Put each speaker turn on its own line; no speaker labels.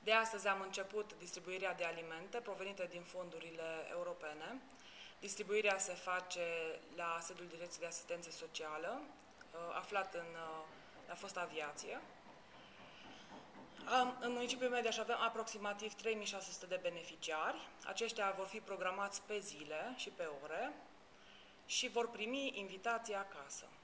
De astăzi am început distribuirea de alimente provenite din fondurile europene. Distribuirea se face la sediul Direcției de Asistență Socială, aflat la fosta aviație. În municipiul Mediaș avem aproximativ 3600 de beneficiari. Aceștia vor fi programați pe zile și pe ore și vor primi invitații acasă.